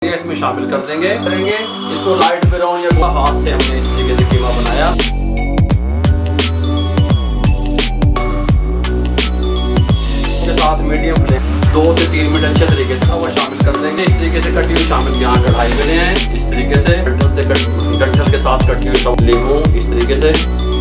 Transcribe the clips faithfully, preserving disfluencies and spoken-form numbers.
इसमें शामिल कर देंगे करेंगे इसको लाइट ब्राउन या हाथ से हमने इस तरीके से कीमा बनाया। इसके साथ मीडियम फ्लेम दो से तीन मिनट अच्छे तरीके से वो शामिल कर देंगे। इस तरीके से कटी हुई शामिल यहाँ कढ़ाई बने हैं इस तरीके से डंठल से डंठल के साथ कटी हुई सब लीमू इस तरीके से।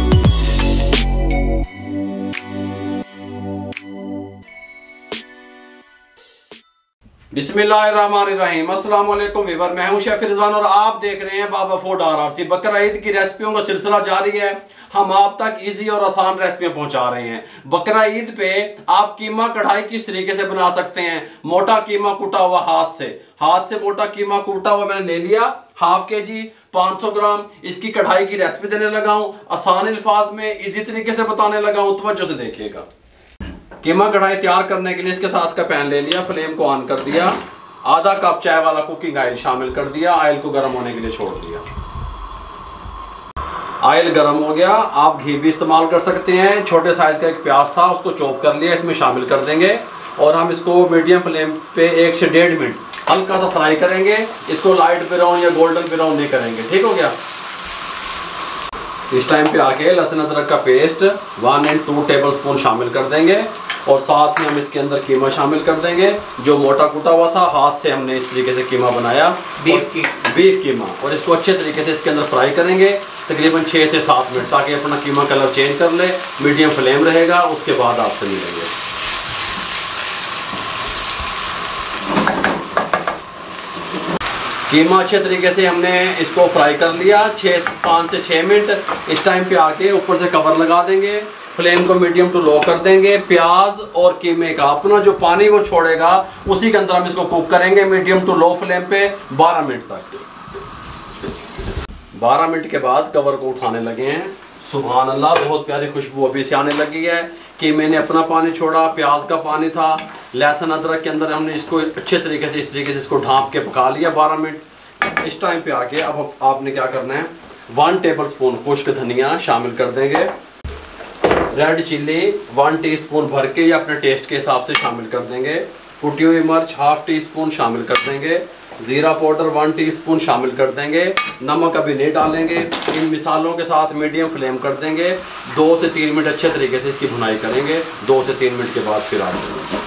बिस्मिल्लाहिर्रहमानिर्रहीम। अस्सलाम वालेकुम वीवर, मैं हूं शेफ रिजवान और आप देख रहे हैं बाबा फूड आरआरसी। बकरा ईद की रेसिपियों का सिलसिला जारी है। हम आप तक इजी और आसान रेसिपियां पहुंचा रहे हैं। बकरा ईद पे आप कीमा कढ़ाई किस तरीके से बना सकते हैं। मोटा कीमा कूटा हुआ हाथ से हाथ से मोटा कीमा कूटा हुआ मैंने ले लिया हाफ के जी पाँच सौ ग्राम। इसकी कढ़ाई की रेसिपी देने लगा हूं, आसान अल्फाज में इजी तरीके से बताने लगा हूं, तवज्जो से देखिएगा। कीमा कढ़ाई तैयार करने के लिए इसके साथ का पैन ले लिया, फ्लेम को ऑन कर दिया, आधा कप चाय वाला कुकिंग ऑयल शामिल कर दिया, ऑयल को गर्म होने के लिए छोड़ दिया। ऑयल गर्म हो गया, आप घी भी इस्तेमाल कर सकते हैं। छोटे साइज का एक प्याज था उसको चॉप कर लिया, इसमें शामिल कर देंगे और हम इसको मीडियम फ्लेम पे एक से डेढ़ मिनट हल्का सा फ्राई करेंगे। इसको लाइट ब्राउन या गोल्डन ब्राउन नहीं करेंगे, ठीक हो गया। इस टाइम पे आके लहसुन अदरक का paste one and two tablespoon शामिल कर देंगे और साथ में हम इसके अंदर कीमा शामिल कर देंगे जो मोटा कूटा हुआ था। हाथ से हमने इस तरीके से कीमा बनाया, बीफ की बीफ कीमा, और इसको अच्छे तरीके से इसके अंदर फ्राई करेंगे तकरीबन छः से सात मिनट ताकि अपना कीमा कलर चेंज कर ले। मीडियम फ्लेम रहेगा, उसके बाद आपसे मिलेंगे। कीमा अच्छे तरीके से हमने इसको फ्राई कर लिया छः पाँच से छः मिनट। इस टाइम पे आके ऊपर से कवर लगा देंगे, फ्लेम को मीडियम टू लो कर देंगे। प्याज और कीमे का अपना जो पानी वो छोड़ेगा उसी के अंदर हम इसको कुक करेंगे मीडियम टू लो फ्लेम पे बारह मिनट तक। बारह मिनट के बाद कवर को उठाने लगे हैं। सुभान अल्लाह, बहुत प्यारी खुशबू अभी से आने लगी है। कीमे ने अपना पानी छोड़ा, प्याज का पानी था, लहसुन अदरक के अंदर हमने इसको अच्छे तरीके से इस तरीके से इसको ढाँप के पका लिया बारह मिनट। इस टाइम पे आके अब आपने क्या करना है, वन टेबल स्पून खुश्क धनिया शामिल कर देंगे। रेड चिल्ली वन टीस्पून भर के या अपने टेस्ट के हिसाब से शामिल कर देंगे। कुटी हुई मिर्च हाफ टी स्पून शामिल कर देंगे। जीरा पाउडर वन टीस्पून शामिल कर देंगे। नमक अभी नहीं डालेंगे। इन मिसालों के साथ मीडियम फ्लेम कर देंगे। दो से तीन मिनट अच्छे तरीके से इसकी भुनाई करेंगे। दो से तीन मिनट के बाद फिर आ जाएंगे।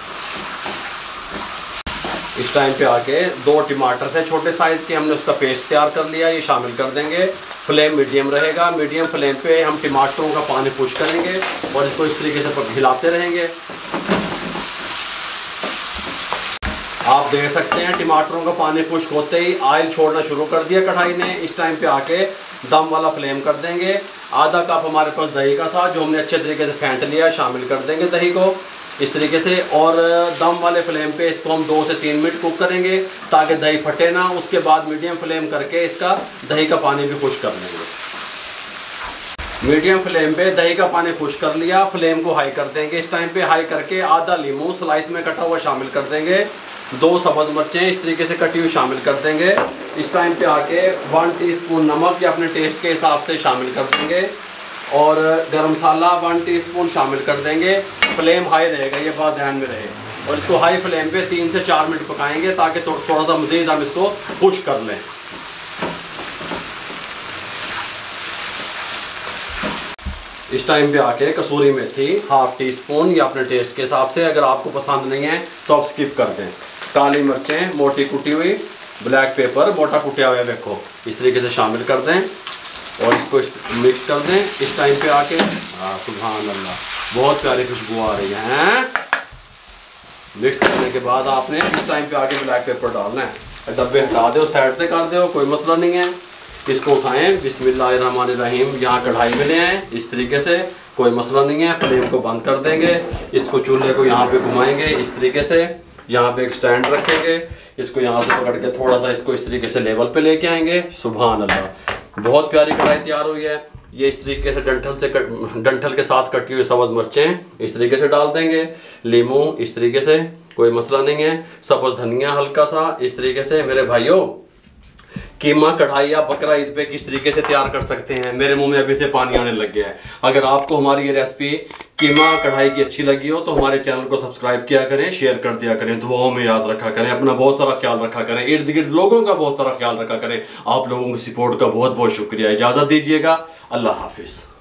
इस टाइम पे आके दो टमाटर थे छोटे साइज़ के, हमने उसका पेस्ट तैयार कर लिया, ये शामिल कर देंगे। फ्लेम मीडियम रहेगा। मीडियम फ्लेम पे हम टमाटरों का पानी पुश करेंगे और इसको इस तरीके से हिलाते रहेंगे। आप देख सकते हैं टमाटरों का पानी खुश्क होते ही ऑयल छोड़ना शुरू कर दिया कढ़ाई ने। इस टाइम पे आके दम वाला फ्लेम कर देंगे। आधा कप हमारे पास दही का था जो हमने अच्छे तरीके से फेंट लिया, शामिल कर देंगे दही को इस तरीके से और दम वाले फ्लेम पे इसको हम दो से तीन मिनट कुक करेंगे ताकि दही फटे ना। उसके बाद मीडियम फ्लेम करके इसका दही का पानी भी खुश्क कर लेंगे। मीडियम फ्लेम पे दही का पानी खुश्क कर लिया, फ्लेम को हाई कर देंगे। इस टाइम पे हाई करके आधा लीमू स्लाइस में कटा हुआ शामिल कर देंगे। दो सब्ज़ मिर्चें इस तरीके से कटी हुई शामिल कर देंगे। इस टाइम पे आके वन टीस्पून नमक या अपने टेस्ट के हिसाब से शामिल कर देंगे और गरम मसाला वन टीस्पून शामिल कर देंगे। फ्लेम हाई रहेगा, ये बात ध्यान में रहे, और इसको हाई फ्लेम पे तीन से चार मिनट पकाएंगे ताकि थो, थोड़ा सा मज़ीद हम इसको खुश कर लें। इस टाइम पे आके कसूरी मेथी हाफ टी स्पून या अपने टेस्ट के हिसाब से, अगर आपको पसंद नहीं है तो आप स्किप कर दें। काली मिर्चें मोटी कुटी हुई, ब्लैक पेपर मोटा कुटिया हुआ देखो इस तरीके से शामिल कर दें और इसको मिक्स कर दें। इस टाइम पे आके हाँ सुभान अल्लाह, बहुत प्यारी खुशबू आ रही है। मिक्स करने के बाद आपने इस टाइम पे आके ब्लैक पेपर डालना है। डब्बे हटा दो, साइड से कर दो, कोई मसला नहीं है। इसको उठाएं, बिस्मिल्लाहिर्रहमानिर्रहीम। यहाँ कढ़ाई में ले आए इस तरीके से, कोई मसला नहीं है। फ्लेम को बंद कर देंगे, इसको चूल्हे को यहाँ पे घुमाएंगे इस तरीके से। यहाँ पे एक स्टैंड रखेंगे, इसको यहाँ से पकड़ के थोड़ा सा इसको इस तरीके से लेवल पे लेके आएंगे। सुभान अल्लाह, बहुत प्यारी कढ़ाई तैयार हुई है। ये इस तरीके से डंठल से कट डंठल के साथ कटी हुई सब्ज़ मिर्चें इस तरीके से डाल देंगे। लीमू इस तरीके से, कोई मसला नहीं है। सब्ज़ धनिया हल्का सा इस तरीके से। मेरे भाइयों, कीमा कढ़ाई आप बकरा ईद पे किस तरीके से तैयार कर सकते हैं, मेरे मुंह में अभी से पानी आने लग गया है। अगर आपको हमारी ये रेसिपी कीमा कढ़ाई की अच्छी लगी हो तो हमारे चैनल को सब्सक्राइब किया करें, शेयर कर दिया करें, दुआओं में याद रखा करें, अपना बहुत सारा ख्याल रखा करें, इर्द गिर्द लोगों का बहुत सारा ख्याल रखा करें। आप लोगों की सपोर्ट का बहुत बहुत शुक्रिया। इजाज़त दीजिएगा। अल्लाह हाफिज़।